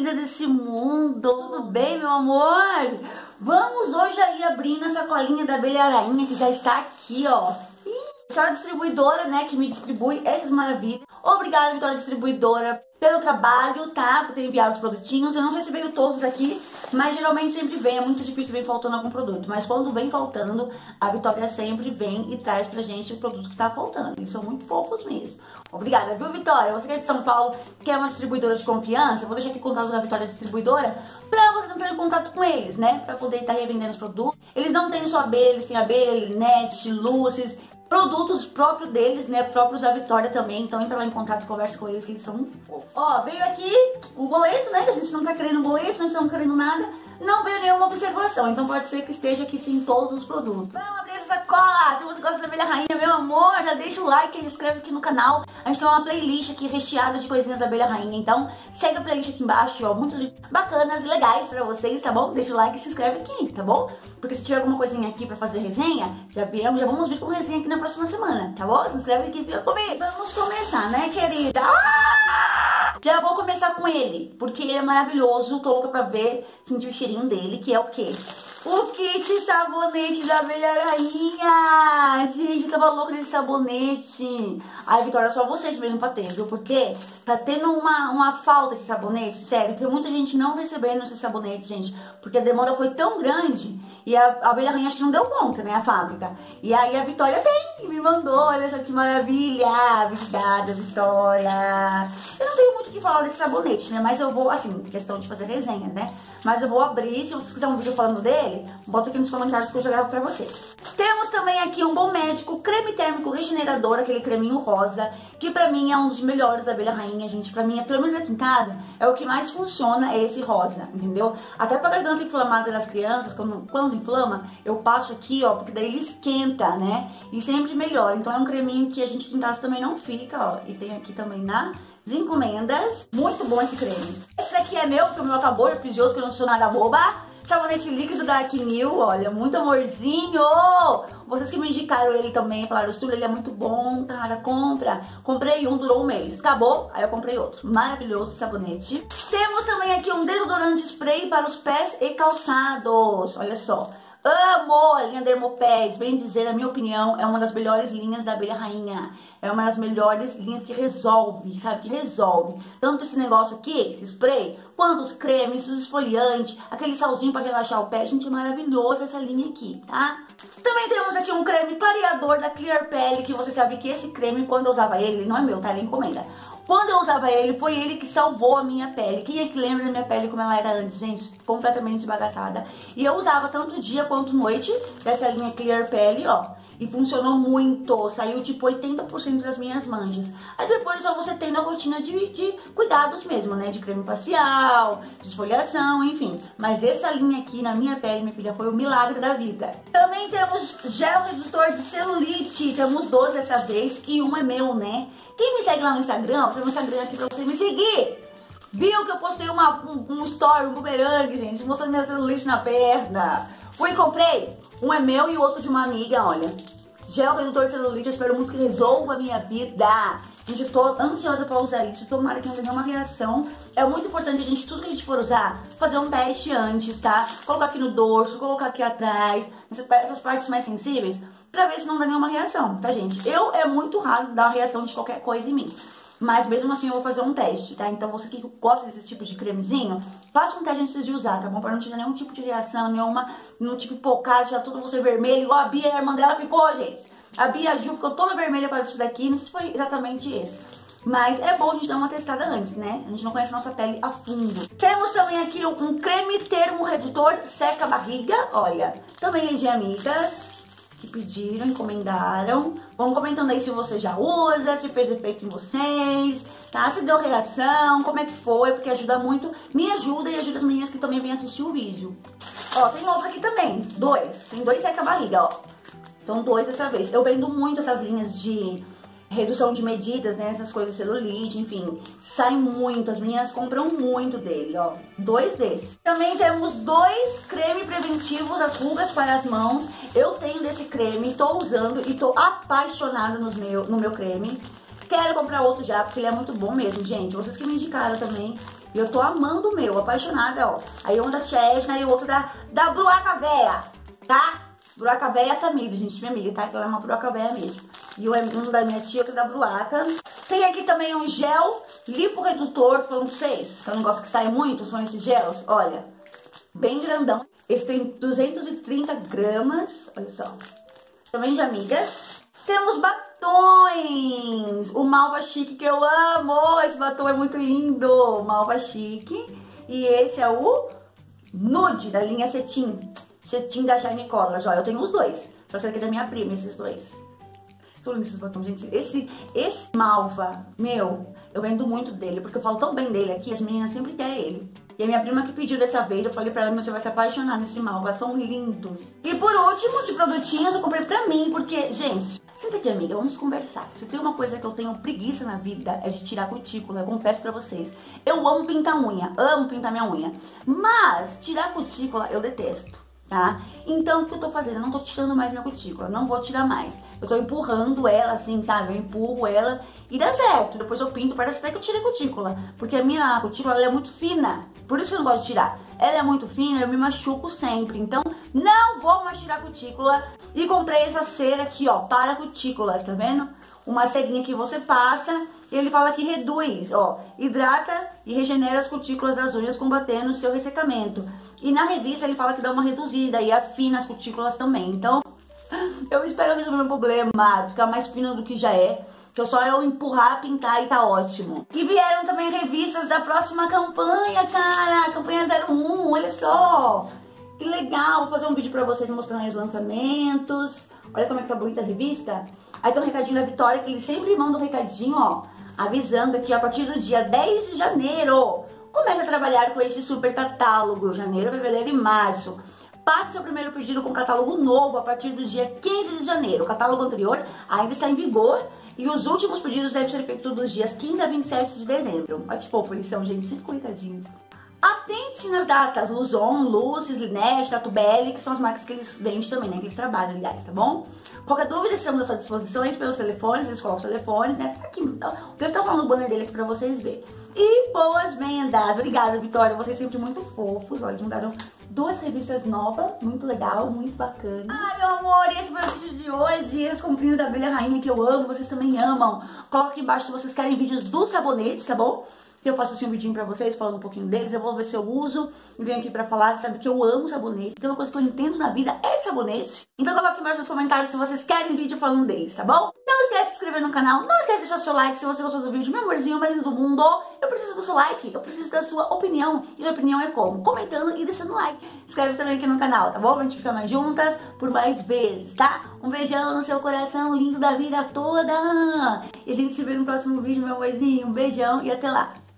linda desse mundo! Tudo bem, meu amor? Vamos hoje aí abrindo a sacolinha da abelha rainha, que já está aqui, ó. Vitória Distribuidora, né, que me distribui essas maravilhas. Obrigada, Vitória Distribuidora, pelo trabalho, tá? Por ter enviado os produtinhos. Eu não sei se veio todos aqui, mas geralmente sempre vem. É muito difícil vem faltando algum produto. Mas quando vem faltando, a Vitória sempre vem e traz pra gente o produto que tá faltando. Eles são muito fofos mesmo. Obrigada, viu, Vitória? Você que é de São Paulo, que é uma distribuidora de confiança, eu vou deixar aqui o contato da Vitória Distribuidora pra você entrar em contato com eles, né? Pra poder estar revendendo os produtos. Eles não têm só abelha, eles têm abelha, net, luzes, produtos próprios deles, né? Próprios da Vitória também. Então entra lá em contato e conversa com eles, que eles são muito fofos. Ó, veio aqui o boleto, né? A gente não tá querendo boleto, não estamos querendo nada. Não veio nenhuma observação. Então pode ser que esteja aqui sim todos os produtos. Vamos abrir essa sacola! Se você gosta da abelha rainha, meu amor, já deixa o like e se inscreve aqui no canal. A gente tem uma playlist aqui recheada de coisinhas da abelha rainha. Então segue a playlist aqui embaixo, ó. Muitos vídeos bacanas e legais pra vocês, tá bom? Deixa o like e se inscreve aqui, tá bom? Porque se tiver alguma coisinha aqui pra fazer resenha, já vamos vir com resenha aqui na próxima semana, tá bom? Se inscreve aqui e fica comigo. Vamos começar, né, querida? Já vou começar com ele, porque ele é maravilhoso. Tô louca pra ver, sentir o cheirinho dele, que é o quê? O kit sabonete da abelha rainha. Gente, eu tava louca nesse sabonete. Ai, Vitória, só vocês mesmo pra ter, viu? Porque tá tendo uma falta esse sabonete, sério. Tem muita gente não recebendo esse sabonete, gente, porque a demanda foi tão grande. E a abelha rainha acho que não deu conta, né, a fábrica. E aí a Vitória tem, me mandou, olha só que maravilha. Obrigada, Vitória. Eu não tenho muito o que falar desse sabonete, né, mas eu vou, assim, questão de fazer resenha, né. Mas eu vou abrir, se vocês quiserem um vídeo falando dele, bota aqui nos comentários que eu já gravo pra vocês. Temos também aqui um Bom Médico creme térmico regenerador, aquele creminho rosa, que pra mim é um dos melhores da abelha rainha, gente. Pra mim, pelo menos aqui em casa, é o que mais funciona, é esse rosa, entendeu? Até pra garganta inflamada das crianças, quando inflama, eu passo aqui, ó, porque daí ele esquenta, né? E sempre melhora. Então é um creminho que a gente aqui em casa também não fica, ó. E tem aqui também nas encomendas. Muito bom esse creme. Esse daqui é meu, porque o meu acabou, eu pedi outro, porque eu não sou nada boba. Sabonete líquido da Acnil, olha, muito amorzinho. Vocês que me indicaram ele também, falaram, Sul, ele é muito bom, cara, compra. Comprei um, durou um mês, acabou, aí eu comprei outro. Maravilhoso esse sabonete. Temos também aqui um desodorante spray para os pés e calçados, olha só. Amo a linha Dermopés, bem dizer, na minha opinião, é uma das melhores linhas da abelha rainha. É uma das melhores linhas que resolve, sabe? Que resolve. Tanto esse negócio aqui, esse spray, quanto os cremes, os esfoliantes, aquele salzinho para relaxar o pé. Gente, é maravilhoso essa linha aqui, tá? Também temos aqui um creme clareador da Clear Pele, que você sabe que esse creme, quando eu usava ele não é meu, tá? Ele é encomenda. Quando eu usava ele, foi ele que salvou a minha pele. Quem é que lembra da minha pele como ela era antes, gente? Completamente desbagaçada. E eu usava tanto dia quanto noite dessa linha Clear Pele, ó. E funcionou muito, saiu tipo 80% das minhas manchas. Aí depois só você tem na rotina de cuidados mesmo, né? De creme facial, de esfoliação, enfim. Mas essa linha aqui na minha pele, minha filha, foi o milagre da vida. Também temos gel redutor de celulite, temos 12 dessa vez e um é meu, né? Quem me segue lá no Instagram, tem um Instagram aqui pra você me seguir. Viu que eu postei um story, um bumerangue, gente, mostrando minha celulite na perna. Fui e comprei. Um é meu e o outro de uma amiga, olha. Gel redutor de celulite, eu espero muito que resolva a minha vida. Gente, eu tô ansiosa pra usar isso. Tomara que não tenha nenhuma reação. É muito importante a gente, tudo que a gente for usar, fazer um teste antes, tá? Colocar aqui no dorso, colocar aqui atrás, essas partes mais sensíveis, pra ver se não dá nenhuma reação, tá, gente? É muito raro dar uma reação de qualquer coisa em mim. Mas mesmo assim eu vou fazer um teste, tá? Então você que gosta desses tipos de cremezinho, faça um teste antes de usar, tá bom? Pra não tiver nenhum tipo de reação, nenhum tipo de pocada, já tudo você vermelho, igual a Bia, a irmã dela ficou, gente. A Bia, a Ju ficou toda vermelha para isso daqui, não sei se foi exatamente esse. Mas é bom a gente dar uma testada antes, né? A gente não conhece a nossa pele a fundo. Temos também aqui um creme termo redutor seca a barriga, olha. Também é de amigas que pediram, encomendaram. Vão comentando aí se você já usa, se fez efeito em vocês, tá? Se deu reação, como é que foi, porque ajuda muito, me ajuda e ajuda as meninas que também vêm assistir o vídeo. Ó, tem outro aqui também, tem dois seca a barriga, ó. São 2 dessa vez. Eu vendo muito essas linhas de redução de medidas, né? Essas coisas, celulite, enfim. Saem muito, as meninas compram muito dele, ó. 2 desses. Também temos 2 creme preventivos das rugas para as mãos. Eu tenho desse creme, tô usando e tô apaixonada no meu creme. Quero comprar outro já, porque ele é muito bom mesmo, gente. Vocês que me indicaram também. E eu tô amando o meu, apaixonada, ó. Aí um da Chesna e o outro da Bruaca Véia, tá? Bruaca Véia Tamires, gente, minha amiga, tá? Que ela é uma Bruaca Véia mesmo. E um da minha tia, outro da Bruaca. Tem aqui também um gel liporedutor, falando pra vocês, que eu não gosto que saia muito, são esses gels, olha. Bem grandão. Esse tem 230 gramas, olha só. Também de amigas. Temos batons. O Malva Chique, que eu amo. Esse batom é muito lindo. Malva Chique. E esse é o Nude, da linha Cetim. Cetim da Shine Colors. Olha, eu tenho os dois. Só que esse aqui é da minha prima, esses dois. São lindos esses batons, gente. Esse Malva, meu, eu vendo muito dele. Porque eu falo tão bem dele aqui, as meninas sempre querem ele. E a minha prima que pediu dessa vez, eu falei pra ela, você vai se apaixonar nesse Malva, são lindos. E por último, de produtinhos, eu comprei pra mim, porque, gente, senta aqui, amiga, vamos conversar. Se tem uma coisa que eu tenho preguiça na vida, é de tirar cutícula, eu confesso pra vocês. Eu amo pintar unha, amo pintar minha unha. Mas, tirar cutícula, eu detesto, tá? Então, o que eu tô fazendo? Eu não tô tirando mais minha cutícula, não vou tirar mais. Eu tô empurrando ela, assim, sabe? Eu empurro ela e dá certo. Depois eu pinto, parece até que eu tirei cutícula. Porque a minha cutícula, ela é muito fina. Por isso que eu não gosto de tirar. Ela é muito fina, eu me machuco sempre. Então, não vou mais tirar cutícula. E comprei essa cera aqui, ó, para cutículas, tá vendo? Uma cerinha que você passa e ele fala que reduz, ó. Hidrata e regenera as cutículas das unhas, combatendo o seu ressecamento. E na revista ele fala que dá uma reduzida e afina as cutículas também. Então, eu espero resolver meu problema, ficar mais fina do que já é. Que é só eu empurrar, pintar e tá ótimo. E vieram também revistas da próxima campanha, cara. Campanha 01, olha só. Que legal. Vou fazer um vídeo pra vocês mostrando aí os lançamentos. Olha como é que tá bonita a revista. Aí tem um recadinho da Vitória, que ele sempre manda um recadinho, ó. Avisando aqui, ó, a partir do dia 10 de janeiro. Comece a trabalhar com esse super catálogo. Janeiro, fevereiro e março. Passe seu primeiro pedido com catálogo novo a partir do dia 15 de janeiro. O catálogo anterior ainda está em vigor. E os últimos pedidos devem ser feitos dos dias 15 a 27 de dezembro. Olha que fofo eles são, gente. 5 recadinhos. Atente-se nas datas. Luzon, Lucis, Lineage, Tatu Belli, que são as marcas que eles vendem também, né? Que eles trabalham, aliás, tá bom? Qualquer dúvida, estamos à sua disposição pelos telefones. Eles colocam os telefones, né? Aqui, então, o tempo tá falando o banner dele aqui pra vocês verem. E boas vendas. Obrigada, Vitória. Vocês sempre muito fofos. Olha, eles mandaram 2 revistas novas, muito legal, muito bacana. Ai, meu amor, esse foi o vídeo de hoje. As comprinhas da Abelha Rainha que eu amo, vocês também amam. Coloca aqui embaixo se vocês querem vídeos dos sabonetes, tá bom? Se eu faço assim um vidinho pra vocês, falando um pouquinho deles, eu vou ver se eu uso e venho aqui pra falar. Você sabe que eu amo sabonete. Tem uma coisa que eu entendo na vida, é sabonete. Então coloca aqui embaixo nos comentários se vocês querem vídeo falando deles, tá bom? Não esquece de se inscrever no canal, não esquece de deixar seu like se você gostou do vídeo. Meu amorzinho, mais lindo do mundo, eu preciso do seu like, eu preciso da sua opinião. E a opinião é como? Comentando e deixando like. Se inscreve também aqui no canal, tá bom? Pra gente ficar mais juntas por mais vezes, tá? Um beijão no seu coração, lindo da vida toda. E a gente se vê no próximo vídeo, meu amorzinho. Um beijão e até lá.